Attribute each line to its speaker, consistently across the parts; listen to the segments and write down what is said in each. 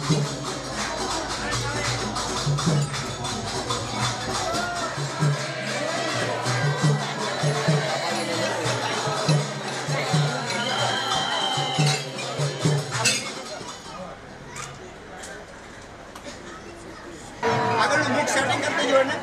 Speaker 1: આગળનું mix setting કરી દેજો ને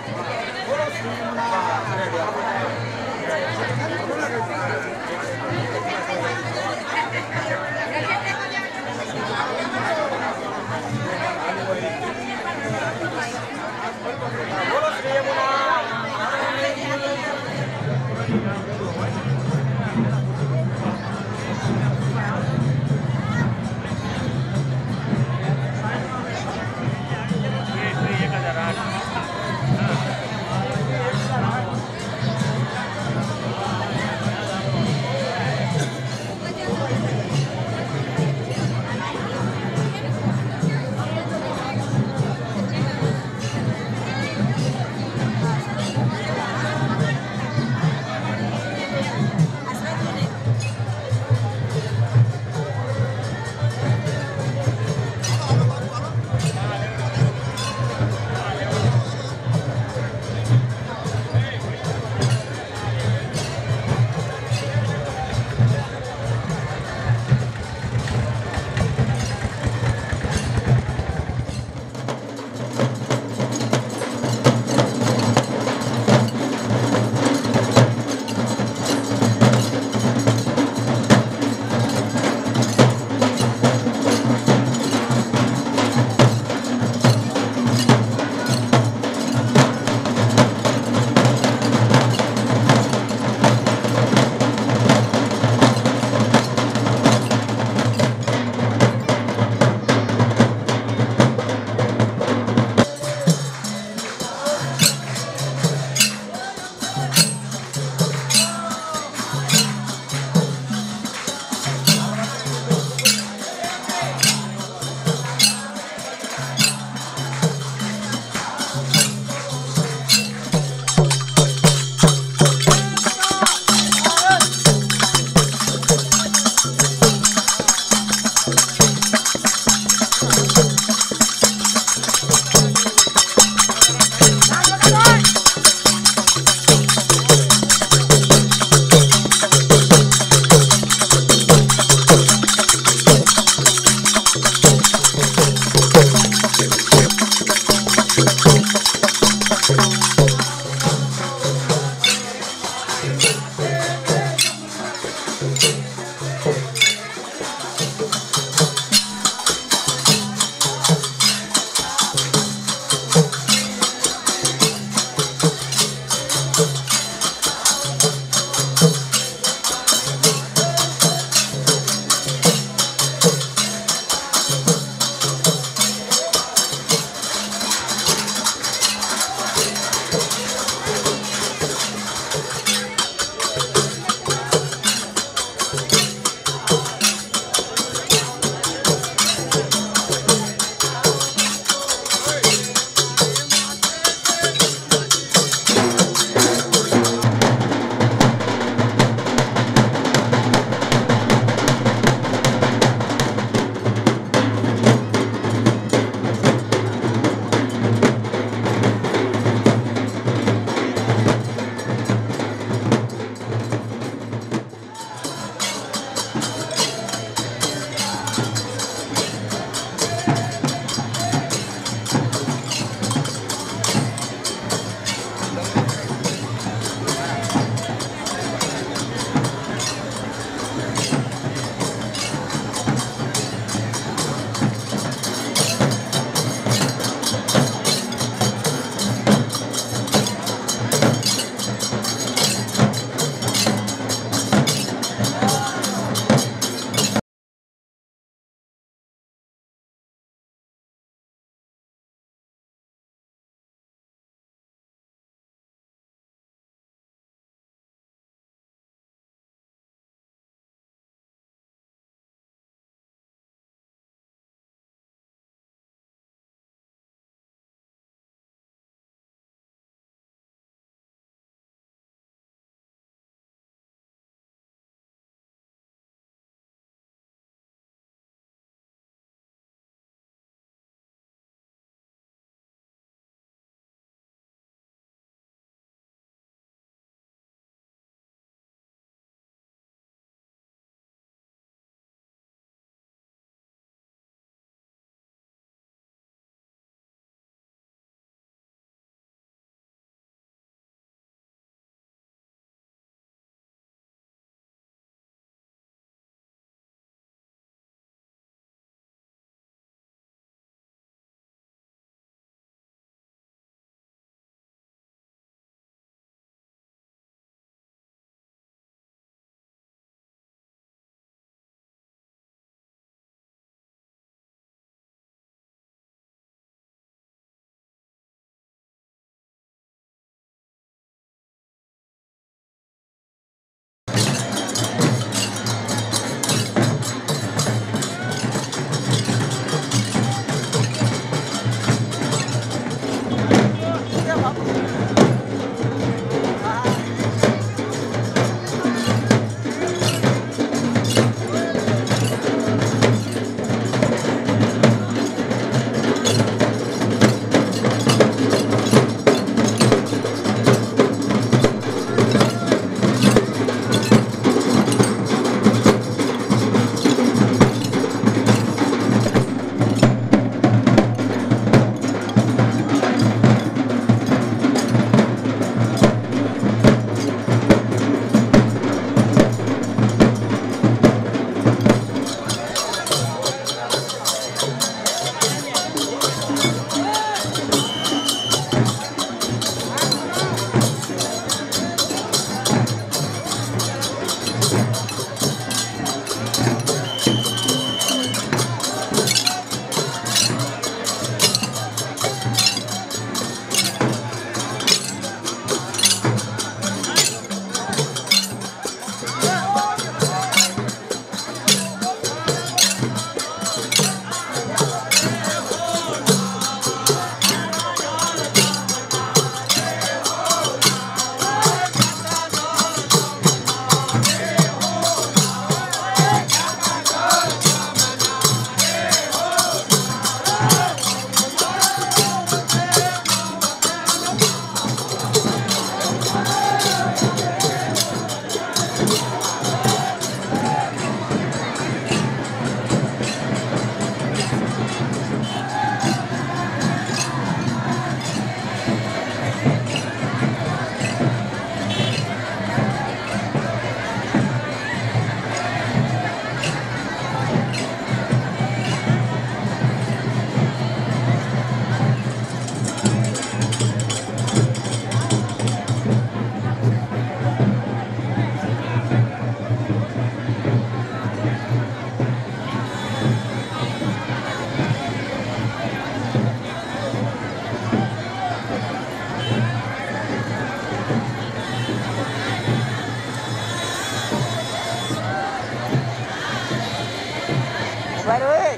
Speaker 2: Baru.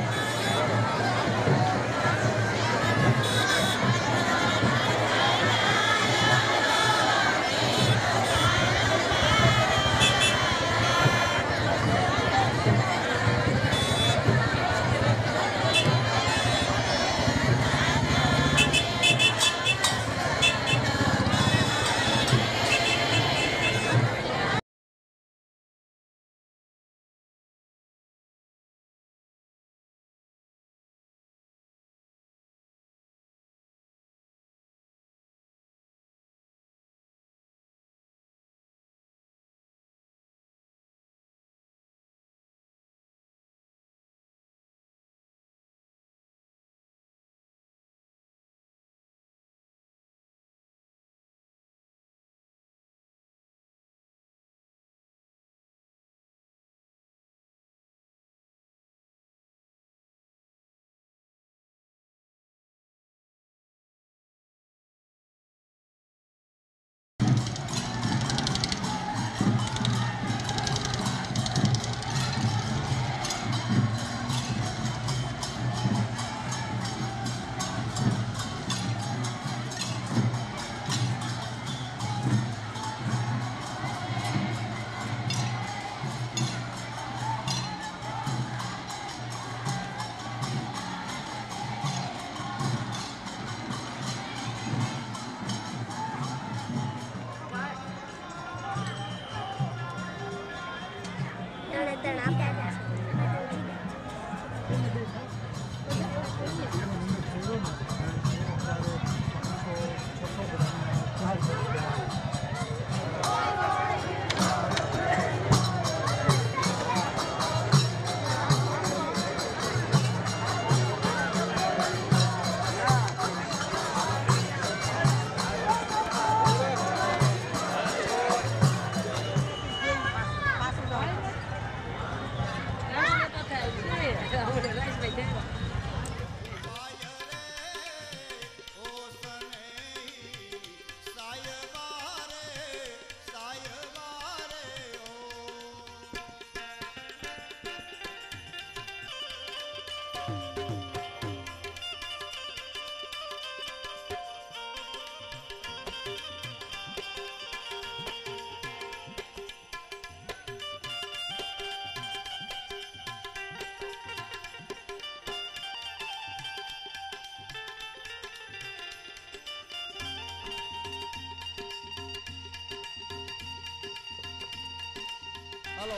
Speaker 1: हेलो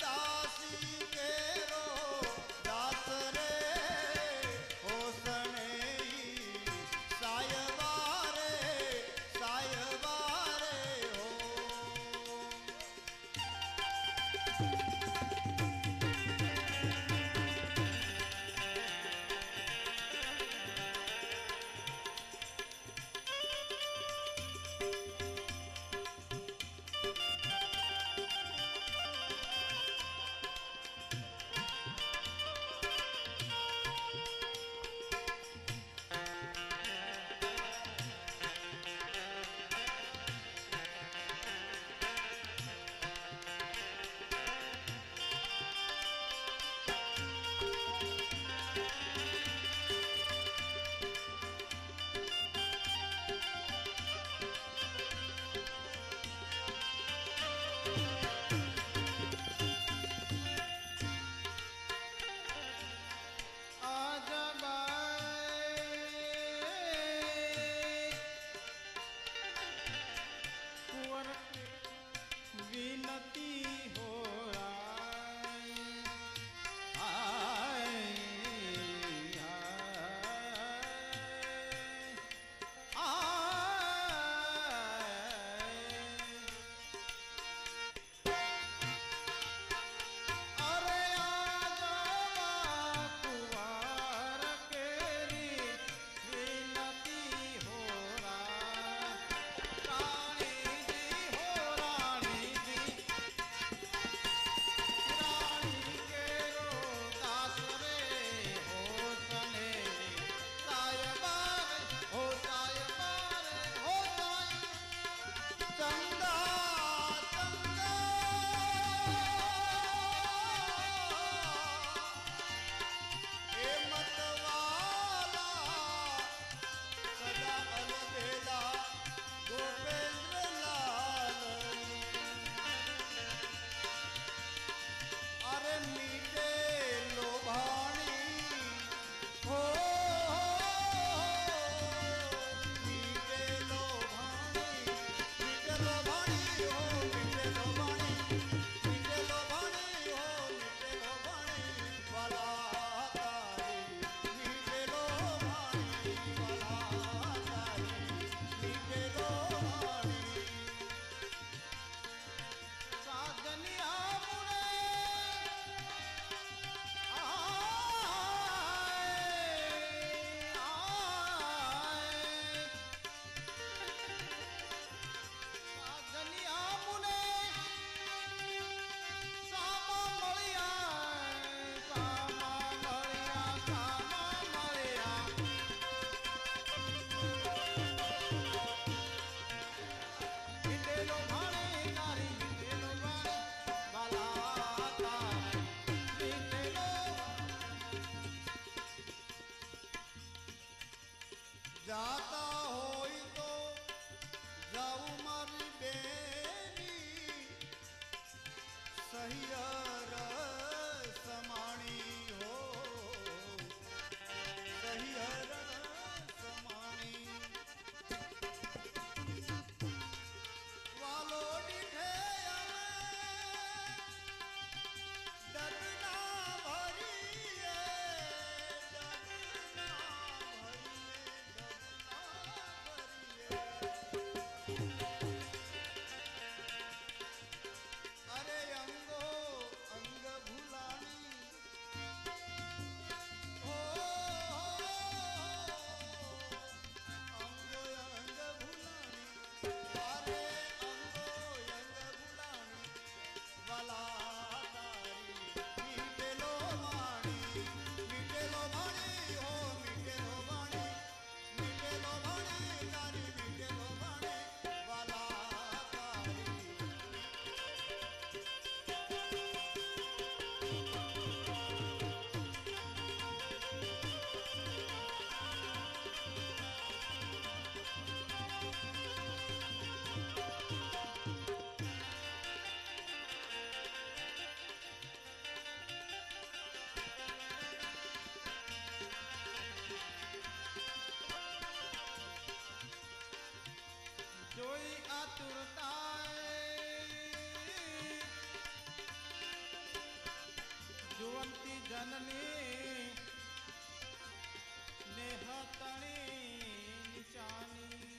Speaker 1: दासी केरो दास रे होसने सायबारे सायबारे हो।
Speaker 2: विनती हो राय आय अरे आजा कुंवर केरी विनती हो राय रानी जी हो रानी जी रानी केरो दास रे हो तने सायबार हो सायबार हो साय
Speaker 1: चंदा चंदा ए मतवाला सदा अलबेला गोपेंद्र लाल अरे मीठे लोभाणी हो मीठे लोभाणी मीठे लोभाणी हो मीठे लोभाणी मीठे लोभाणी हो मीठे लोभाणी वाला तारी मीठे लोभाणी वाला तारी मीठे लोभाणी
Speaker 2: साधनिया मुने आय आय साधनिया मुने सामा मळिया सामा मळिया सामा मळिया मीठेलो भाणे नारी मीठेलो भाणे बाला तारी मीठेलो
Speaker 1: जाता होई तो जाऊ मारी बेनी सहियर समाणी हो सहियर समाणी वालो डिठे ददना भरिए ददना भरिए अरे अंगो अंग भुलानी
Speaker 2: ત્રિભુવંતી જનની નેહતણી નિશાની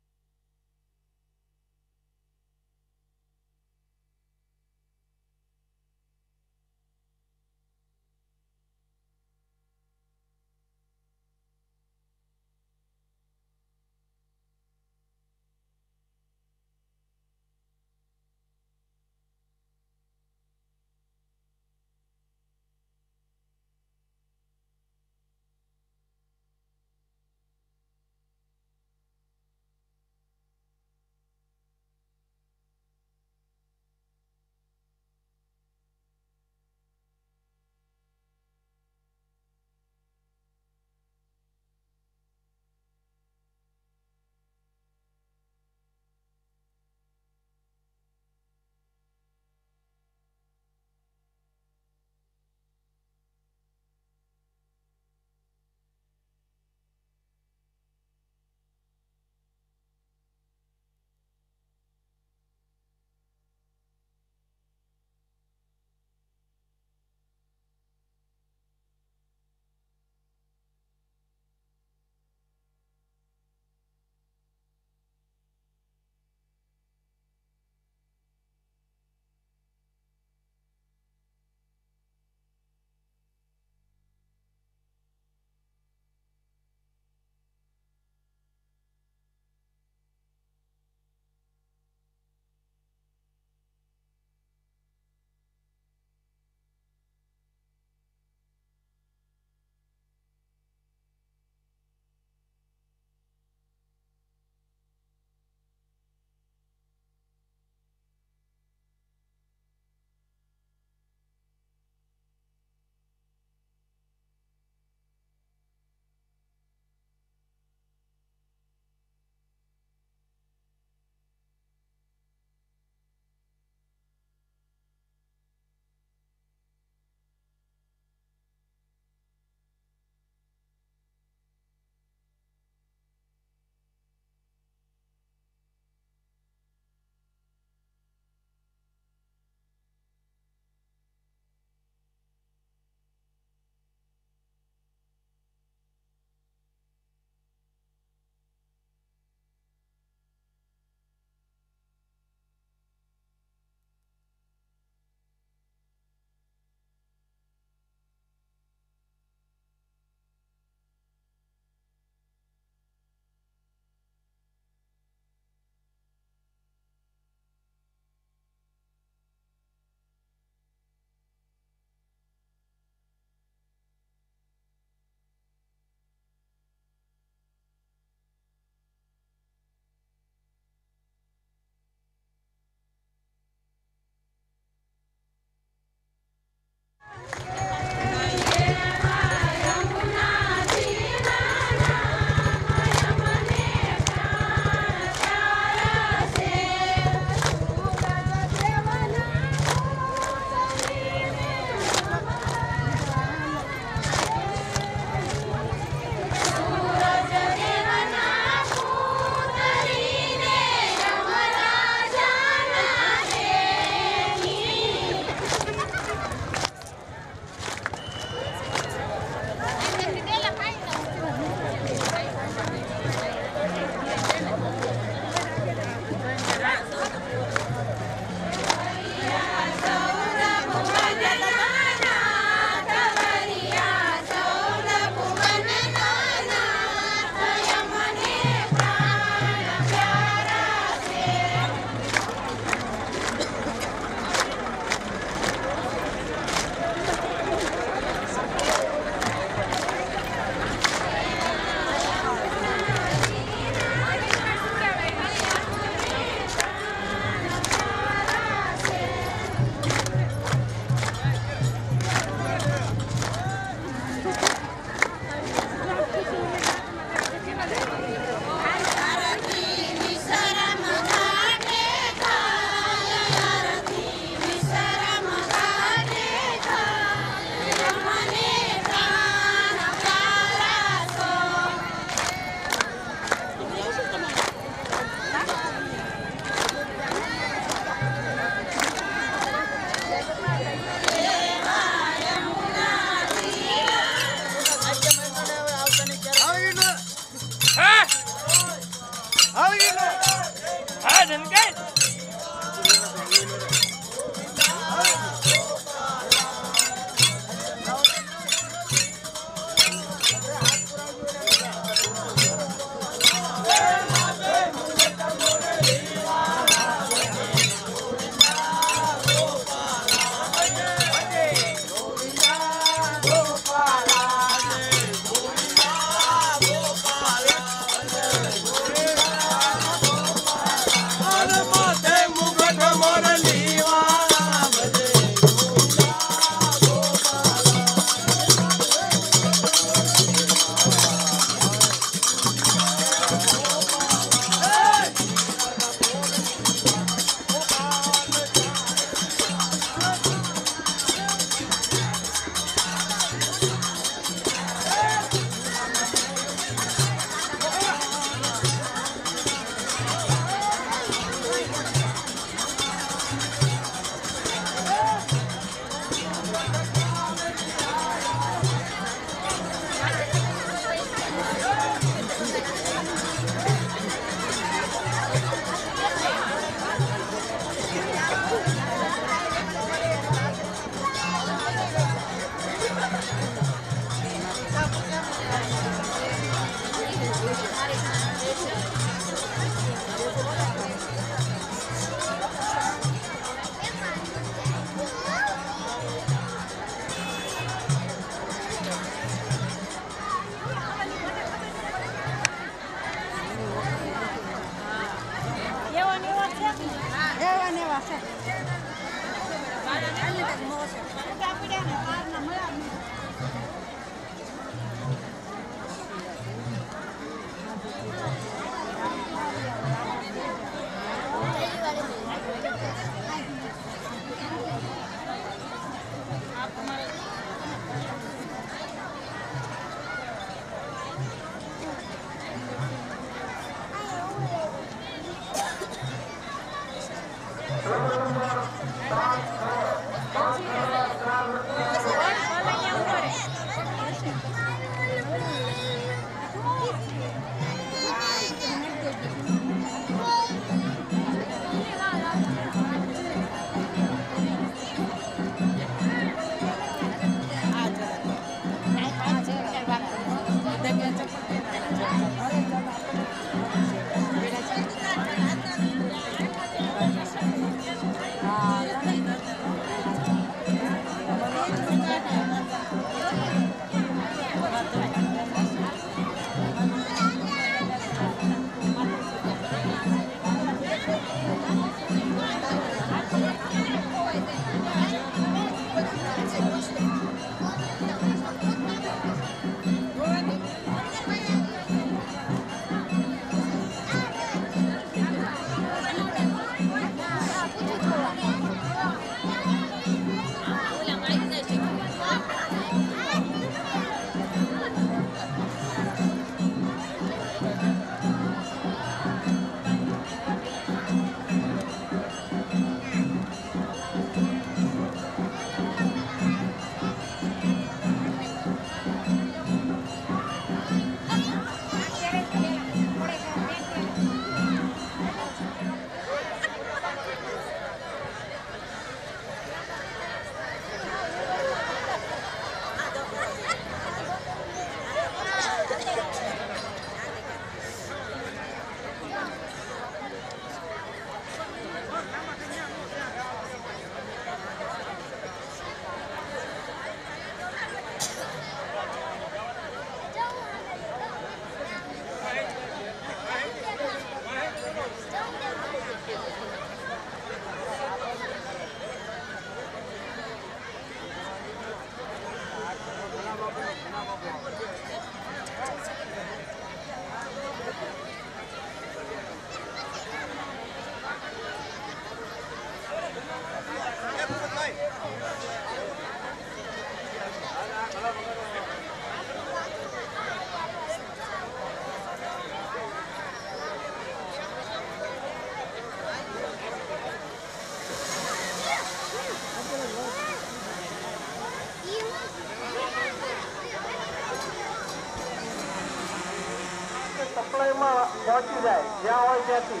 Speaker 3: સપ્લાયમાં પહોંચી જાય જ્યાં હોય ત્યાંથી.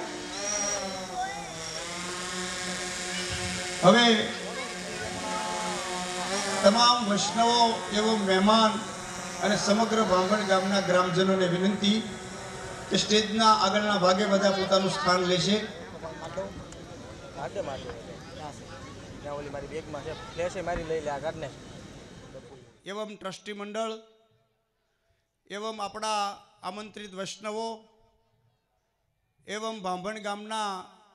Speaker 1: હવે તમામ વૈષ્ણવો એવં મહેમાન અને સમગ્ર બ્રાહ્મણ ગામના ગ્રામજનોને વિનંતી કે સ્ટેજના આગળના ભાગે બધા પોતાનું સ્થાન લેશે. એવં ટ્રસ્ટી મંડળ એવં આપણા આમંત્રિત વૈષ્ણવો એવં બ્રાહ્મણ ગામના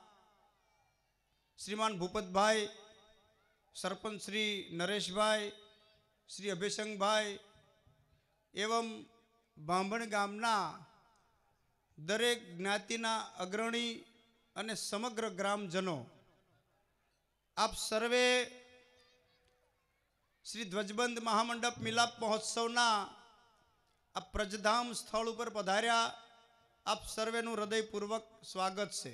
Speaker 1: શ્રીમાન ભૂપતભાઈ, સરપંચ શ્રી નરેશભાઈ, શ્રી અભિષંગભાઈ એવં બ્રાહ્મણ ગામના દરેક જ્ઞાતિના અગ્રણી અને સમગ્ર ગ્રામજનો, આપ સર્વે શ્રી ધ્વજબંધ મહામંડપ મિલાપ મહોત્સવના આ પ્રજધામ સ્થળ ઉપર પધાર્યા. આપ સર્વેનું હૃદયપૂર્વક સ્વાગત છે.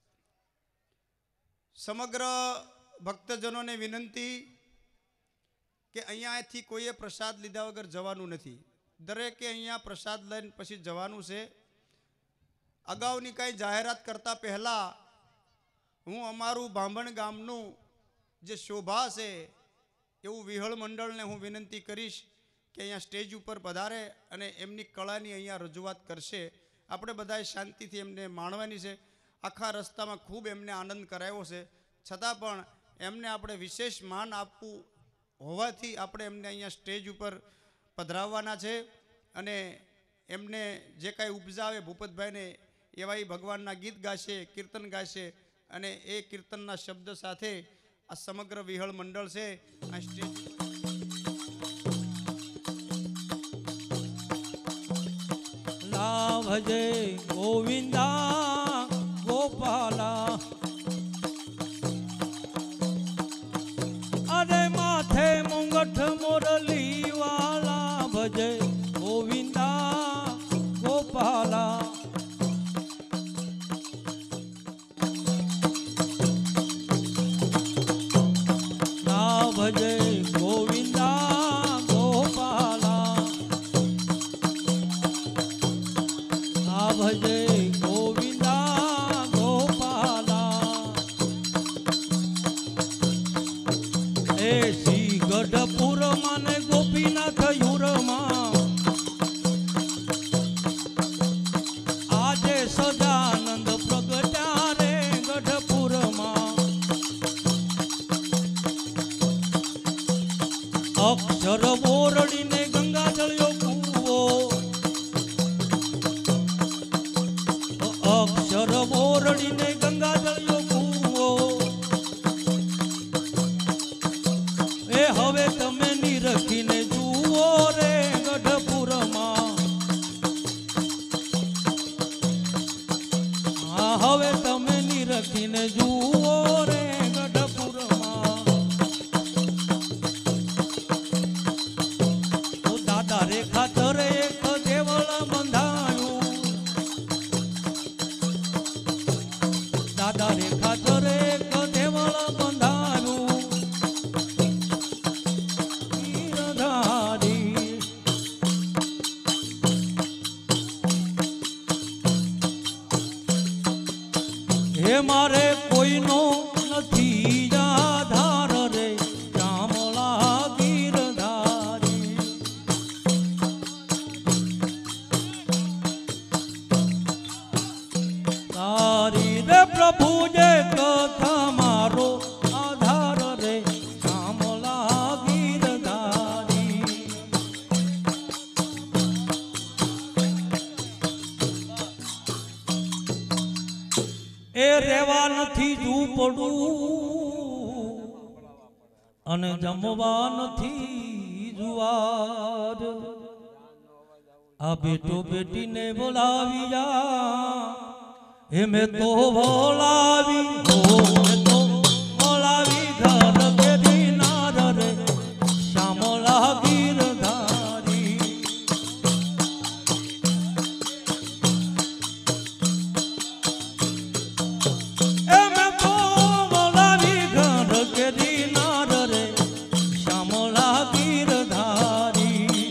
Speaker 1: સમગ્ર ભક્તજનોને વિનંતી કે અહીંયાથી કોઈએ પ્રસાદ લીધા વગર જવાનું નથી. દરેકે અહીંયા પ્રસાદ લઈને પછી જવાનું છે. અગાઉની કાંઈ જાહેરાત કરતા પહેલાં હું અમારું બ્રાહ્મણ ગામનું જે શોભા છે એવું વિહળ મંડળને હું વિનંતી કરીશ કે અહીંયા સ્ટેજ ઉપર પધારે અને એમની કળાની અહીંયા રજૂઆત કરશે. આપણે બધાએ શાંતિથી એમને માણવાની છે. આખા રસ્તામાં ખૂબ એમને આનંદ કરાવ્યો છે, છતાં પણ એમને આપણે વિશેષ માન આપવું હોવાથી આપણે એમને અહીંયા સ્ટેજ ઉપર પધરાવવાના છે. અને એમને જે કાંઈ ઉપજાવે ભૂપતભાઈને એવા ભગવાનના ગીત ગાશે, કીર્તન ગાશે અને એ કીર્તનના શબ્દ સાથે આ સમગ્ર વિહળ મંડળ છે આ સ્ટેજ
Speaker 2: ભજે ગોવિંદા ગોપાલા અરે માથે મુંગઠ મોરલી વાલા ભજે ગોવિંદા ગોપાલા ના ભજે ગોવિંદા ગોપાલા ના ભજે ગોવિંદા ગોપાલા એ શ્રી ગઢપુર માને ગોપીનાથ યુરમાં આજે સદાનંદ પ્રગટ્યા રે ગઢપુરમાં અક્ષર બોરડીને ગંગા જળ્યો કૂવો અક્ષર બોરડીને ગંગા જળ્યો કૂવો એ હવે તમે નિરખીને જુઓ રે ગઢપુરમાં હા હવે તમે નિરખીને જુઓ રે ગઢપુરમાં ઓ દાદા રે ખાતરે એક દેવળ બંધાયું દાદા રે ખાતરે એક દેવળ બંધાયું ગીરધારી હે મારે કોઈનો નથી આધાર રે ચામળા ગીરધારી તારી રે પ્રભુ જે કથા મારો આધાર રે ચામળા ગીરધારી એ રેવા નથી ઝૂંપડું અને જમવા નથી જુવાર આ બેટો બેટીને બોલાવી જા એ મેં તો બોલાવી મેં તો બોલાવી ઘર કેરી નાર રે શ્યામળા ગીરધારી એ મેં તો બોલાવી ઘર કેરી નાર રે શ્યામળા ગીરધારી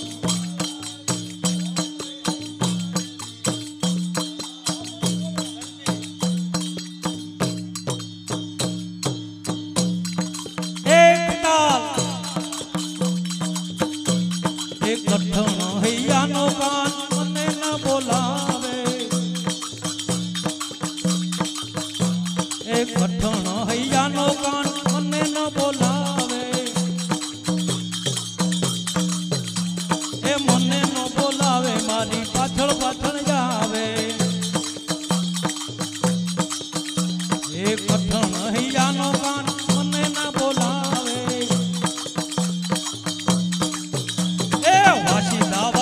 Speaker 2: એક તાલ એક કઠણ હૈયાનો કાન મને ન બોલાવે એક કઠણ હૈયાનો કાન મને ન બોલાવે એ મને ન બોલાવે મારી પાછળ પાછળ જાવે એક કઠણ હૈયાનો કાન મને ન બોલાવે એ વાસીદા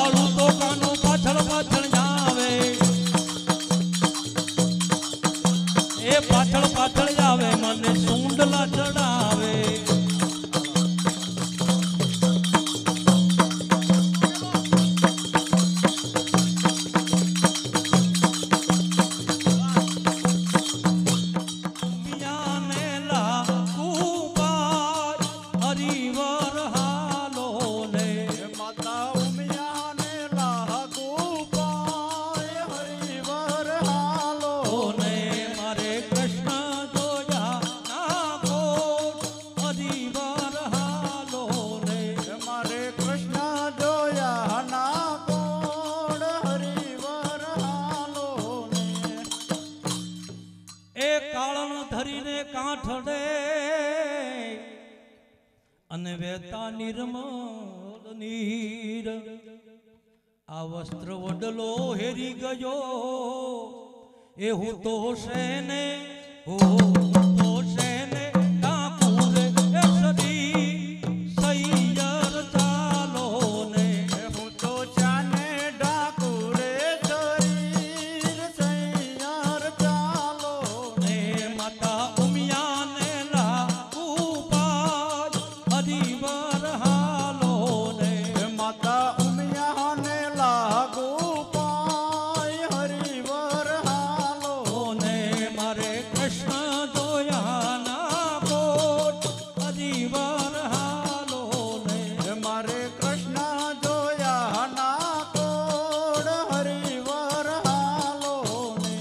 Speaker 2: વહેતા નિર્મળ નીર આ વસ્ત્ર વડલો હેરી ગયો એ હું તો શેને હું તો શેને ડાકુરે એ સદી સૈયર ચાલો ને
Speaker 4: હું તો ચાને ડાકુરે શરીર સૈયાર ચાલો
Speaker 2: ને માતા ઉમિયાને લાગુ પાય હરિવર હાલો ને
Speaker 4: માતા ઉમિયાને લાગુ પાય હરિવર હાલો
Speaker 2: ને મારે કૃષ્ણ જોયા ના કોટ હરિવર હાલો ને
Speaker 4: મારે કૃષ્ણ જોયા ના કોડ હરિવર હાલો ને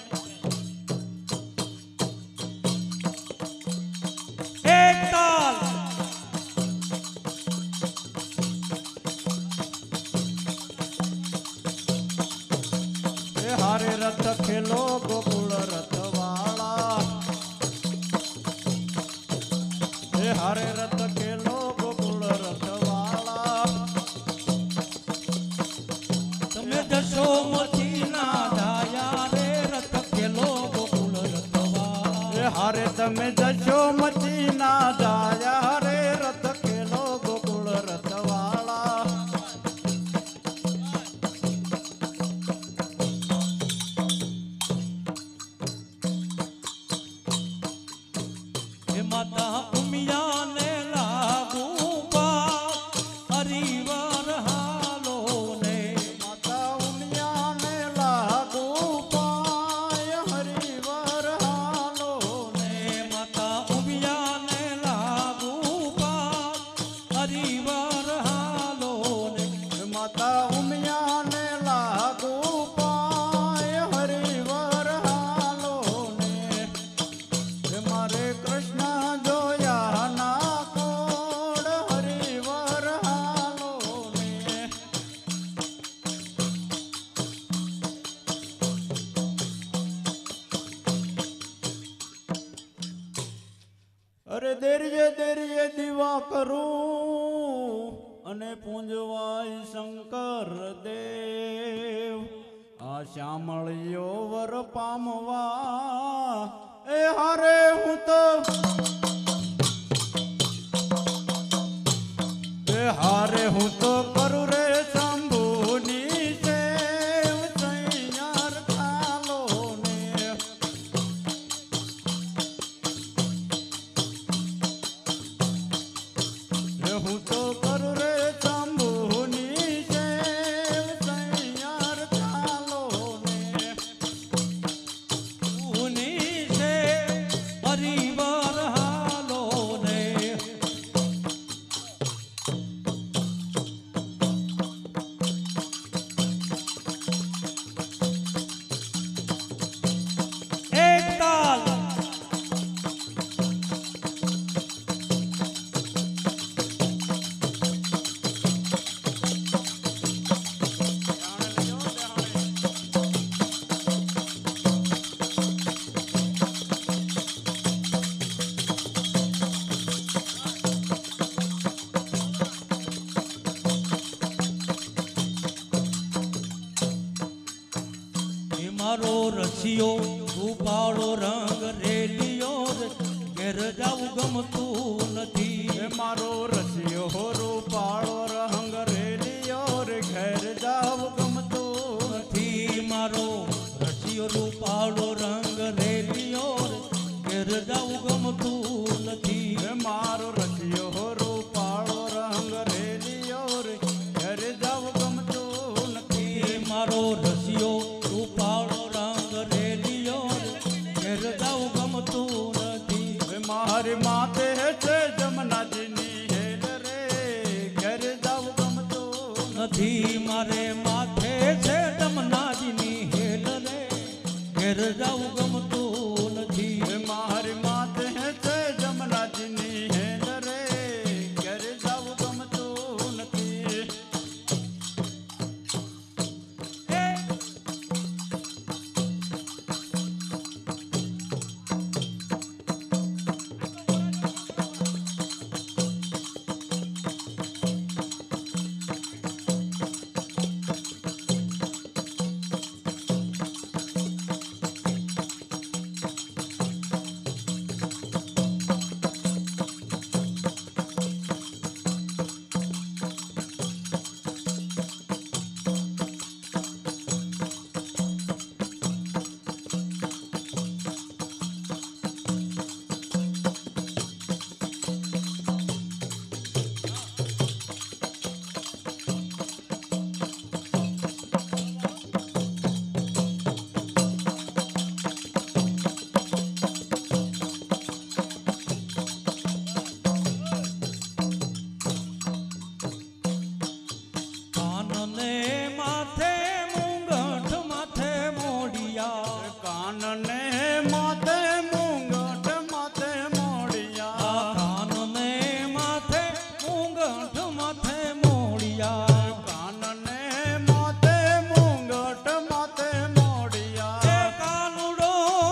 Speaker 2: એક તાલ
Speaker 4: એ હારે રથ ખેલો ગોકુળ રથવાળા એ હારે રથ ખેલો ગોકુળ રથવાળા
Speaker 2: તમે જશો મથી ના ડાયા રે રથ ખેલો ગોકુળ રથવાળા
Speaker 4: એ હારે તમે જશો મચી ના જાયા રે રથ ખેલો ગોકુળ રથવાળા
Speaker 2: હે માતા ઉમિયાને લાગુ પા હરિવર હાલો ને
Speaker 4: માતા ઉમિયાને લાગુ પાય હરિવર હાલો
Speaker 2: ને માતા ઉમિયાને લાગુ પા હરિવર હાલો ને
Speaker 4: માતા ઉમિયાને લાગુ પાય હરિવર હાલો ને હે મારે કૃષ્ણ જોયા ના કોડ હરિવર હાલો ને અરે દેરીએ દીવા કરું અને પૂંજવાય શંકર દેવ આ શ્યામળિયો વર પામવા એ હારે હું તો એ હારે હું તો કરું રે શંભુની સેવ સૈયાર ચાલો ને હું તો કરું રે શંભુની સેવ સૈયાર ચાલો ને
Speaker 2: ઉની છે હરિવર હાલો ને એક તાલ એ મારો રસિયો રૂપાળો રંગ રેલિયો રે ઘેર જાવું ગમતું નથી
Speaker 4: એ મારો રસિયો રૂપાળો રંગ રેલિયો રે ઘેર જાવ ગમતો
Speaker 2: નથી મારો રસિયો રૂપાળો રંગ રેલિયો રે ઘેર જાવું ગમતું નથી
Speaker 4: એ મારો રસિયો રૂપાળો રંગ રેલિયો રે ઘેર જાવ ગમતો નથી
Speaker 2: એ મારો રસિયો રૂપાળો રંગ રેલિયો રે ઘેર જાવું ગમતું નથી
Speaker 4: એ મારી માતે છે જમનાજીની હેલ રે ઘેર જાવ ગમતો
Speaker 2: નથી મારે માથે છે ડમનાજીની હેલ રે ઘેર જાવું ગમતું નથી
Speaker 4: એ મારી માતે છે જમનાજીની હેલ રે ઘેર જાવ ગમતો નથી
Speaker 2: મુંગઠ માથે મોડિયા
Speaker 4: કાનને માથે મુંગટ માથે મોડિયા
Speaker 2: એ કાનુડો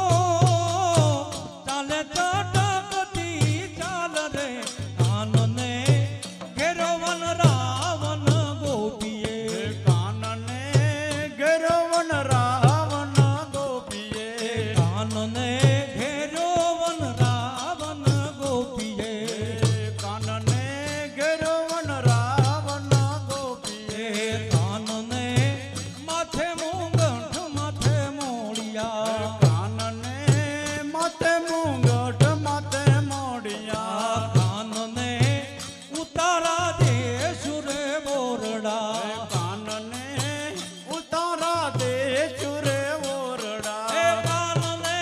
Speaker 2: ચાલે ચટકતી ચાલ રે કાનને ઘેરો વન રાવણ ગોપીએ
Speaker 4: કાનને ગરવન રાવણ ગોપીએ
Speaker 2: કાનને ઘેરો વન રાવણ ગોપીએ
Speaker 4: કાનને ગરવન રાવણ ગોપીએ
Speaker 2: કાનને માથે મુંગઠ માથે મોડિયા
Speaker 4: કાનને માથે મુંગટ માથે મોડિયા
Speaker 2: કાનને ઉતારા દે સુરે બોરડા
Speaker 4: કાનને ઉતારા દે ચુરે ઓરડા
Speaker 2: એ કાનને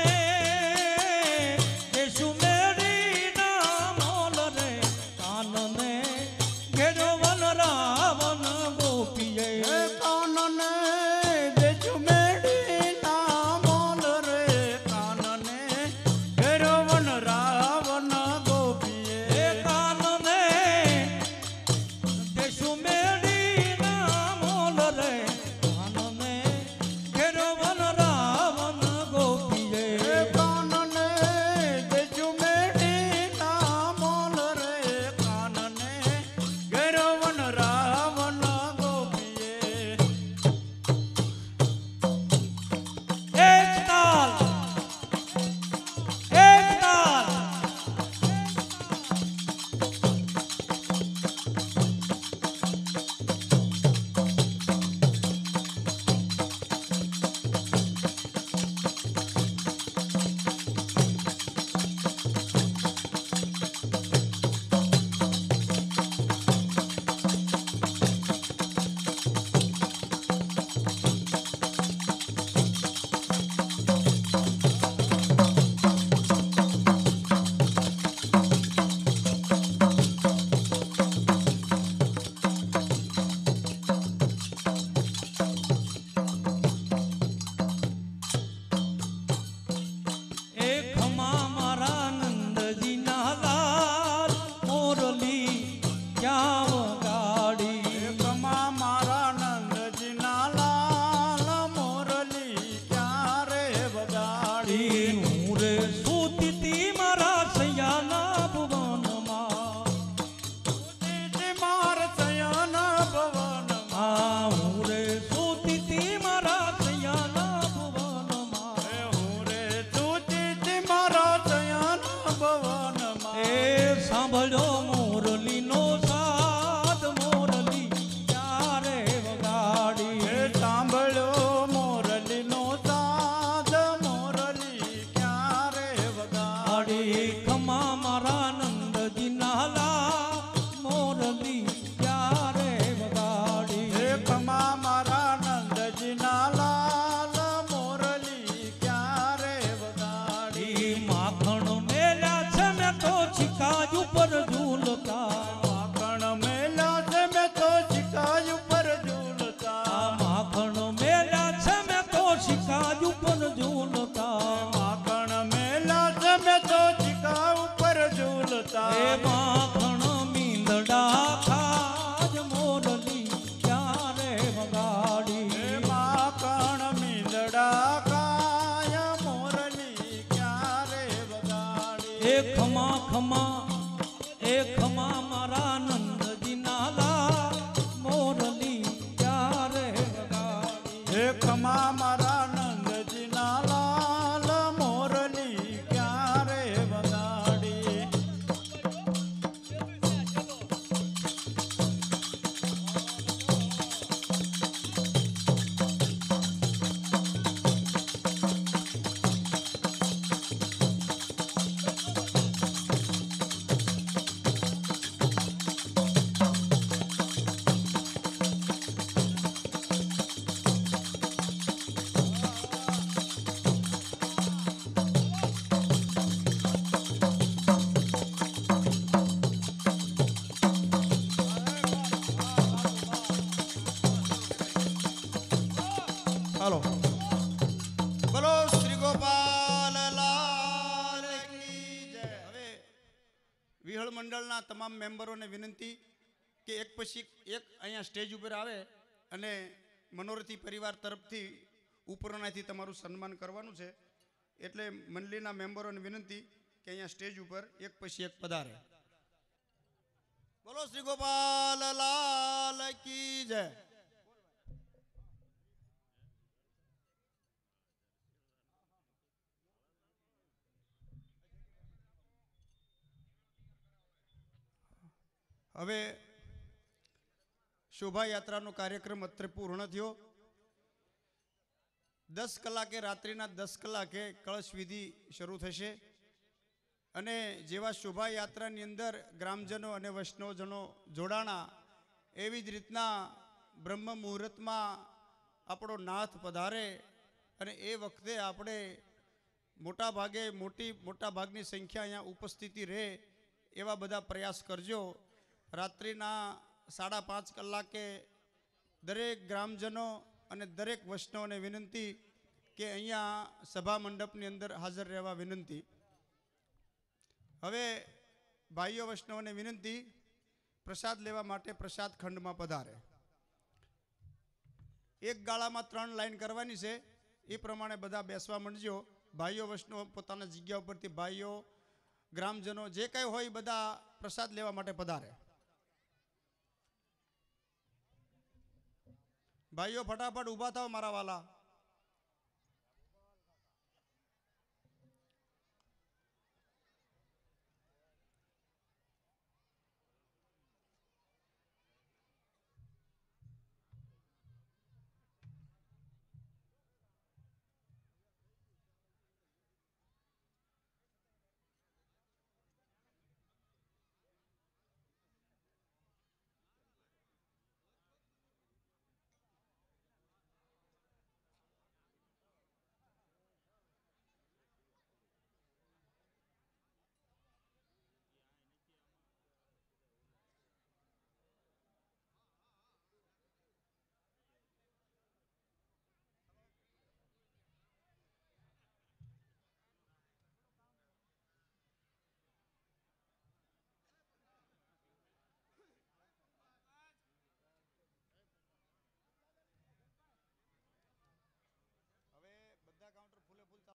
Speaker 2: દેશુ મેરી ના મોલ રે કાનને ઘેરો વન રાવણ ગોપીએ
Speaker 4: કાનને દેજુ મેડી ના મોલ રે કાનને ગરવન રાવણ ગોપીએ
Speaker 2: એ કાનને દેશુ મેરી ના મોલ રે કાનને ઘેરો વન રાવણ ગોપીએ
Speaker 4: કાનને દેજુ મેડી ના મોલ રે કાનને ગરવન રાવણ ગોપીએ
Speaker 2: એક તાલ એક તાલ એક મારા નંદજીના લાલ મોરલી ક્યાં વગાડી
Speaker 4: કમા મારા નંદજીના લાલ મોરલી ક્યારે વગાડી
Speaker 2: હું રે સૂતી મારા સૈયાના ભુવનમાં
Speaker 4: માર સયન ભવનમાં
Speaker 2: આ હું રે સૂતી મારા સૈયાના ભુવનમાં
Speaker 4: હું રે તુચિત મારા સયન ભવનમાં
Speaker 2: એ સાંભળ્યો મોરલીનો સાદ મોરલી ક્યારે વગાડી
Speaker 4: સાંભળ્યો મોરલીનો સાદ મોરલી ક્યારે વગાડી
Speaker 2: આડી ખમા મારા નંદજીના લા મોરલી ક્યારે વગાડી
Speaker 4: કમા મારા નંદજીના લાલ મોરલી ક્યારે વગાડી
Speaker 2: માખણ મેલ્યા છે મેં તો છિકાજ ઉપર ઝૂલતા
Speaker 4: માખણ મેલા છે મેં તો શિકાય ઉપર ઝૂલતા
Speaker 2: માખણ મેલ્યા છે મેં તો છિકાજ ઉપર ઝૂલતા
Speaker 4: માખણ મેલા છે મેં તો શિકા ઉપર ઝૂલતા
Speaker 2: એ માખણ મીંદડા ખાજ મોરલી ક્યારે વગાડી
Speaker 4: માખણ મીંદડા કાય મોરલી ક્યારે વગાડી
Speaker 2: એ ખમા ખમા એ ખમા મારા નંદજીના લા મોરલી ક્યારે વગાડી
Speaker 4: હે ખમા મારા નંદજીના લાલ મોરલી ક્યારે વગાડી
Speaker 1: હાલો બોલો શ્રી ગોપાલ લાલ કી જય. હવે વિહળ મંડળના તમામ મેમ્બરોને વિનંતી કે એક પછી એક અહીંયા સ્ટેજ ઉપર આવે અને મનોરથી પરિવાર તરફથી ઉપરનાથી તમારું સન્માન કરવાનું છે. એટલે મંડળીના મેમ્બરોને વિનંતી કે અહીંયા સ્ટેજ ઉપર એક પછી એક પધારે. બોલો શ્રી ગોપાલ લાલ કી જય. હવે શોભાયાત્રાનો કાર્યક્રમ અત્રે પૂર્ણ થયો. 10 કલાકે રાત્રિના 10 કલાકે કળશ વિધિ શરૂ થશે અને જેવા શોભાયાત્રાની અંદર ગ્રામજનો અને વૈષ્ણવજનો જોડાણા એવી જ રીતના બ્રહ્મ મુહૂર્તમાં આપણો નાથ પધારે અને એ વખતે આપણે મોટા ભાગની સંખ્યા અહીંયા ઉપસ્થિતિ રહે એવા બધા પ્રયાસ કરજો. રાત્રિના 5:30 કલાકે દરેક ગ્રામજનો અને દરેક વૈષ્ણવને વિનંતી કે અહીંયા સભા મંડપની અંદર હાજર રહેવા વિનંતી. હવે ભાઈઓ વૈષ્ણવને વિનંતી પ્રસાદ લેવા માટે પ્રસાદ ખંડમાં પધારે. એક ગાળામાં 3 લાઈન કરવાની છે. એ પ્રમાણે બધા બેસવા માંડજો. ભાઈઓ વૈષ્ણવ પોતાના જગ્યા ઉપરથી ભાઈઓ ગ્રામજનો જે કંઈ હોય બધા પ્રસાદ લેવા માટે પધારે. ભાઈઓ ફટાફટ ઊભા થાવ મારા વાલા.